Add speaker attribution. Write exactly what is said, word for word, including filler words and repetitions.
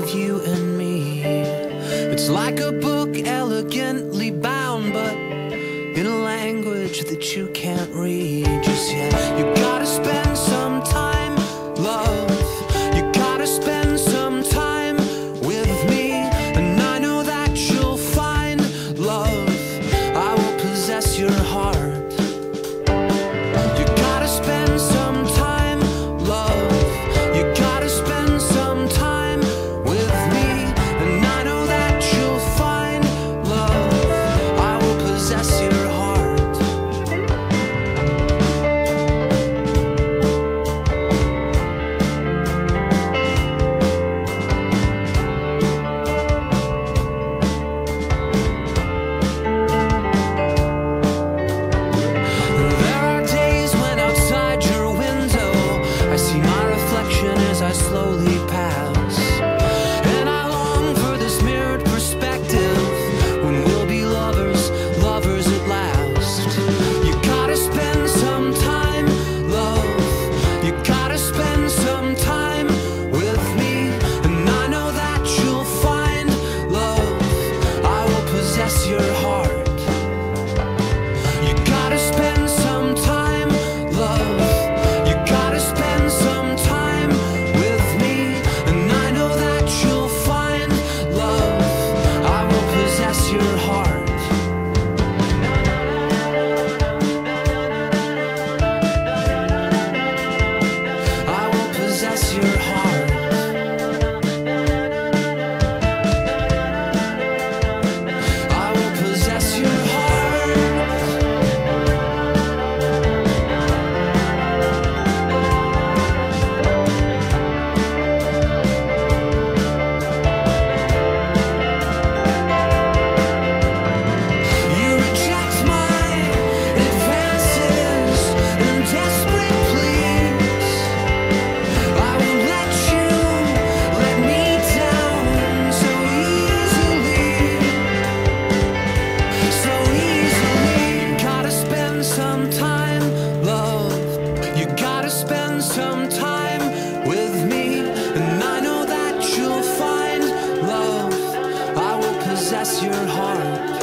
Speaker 1: of you and me. It's like a book elegantly bound, but in a language that you can't read just yet. You gotta spend some time, love. You gotta spend some time with me, and I know that you'll find love. I will possess your heart. You gotta spend some time, love. You gotta spend some time with me, and I know that you'll find love. I will possess your heart. I slowly pass, and I long for this mirrored perspective when we'll be lovers, lovers at last. You gotta spend some time, love. You gotta spend some time with me, and I know that you'll find love. I will possess your heart. You gotta spend some time, love. You gotta spend some time with me, and I know that you'll find love. I will possess your heart. I will possess your heart. I will possess your heart. You reject my advances and desperate pleas. I won't let you let me down so easily, so easily. You gotta spend some time, love. You gotta spend some time with me, and I know that you'll find love. I will possess your heart.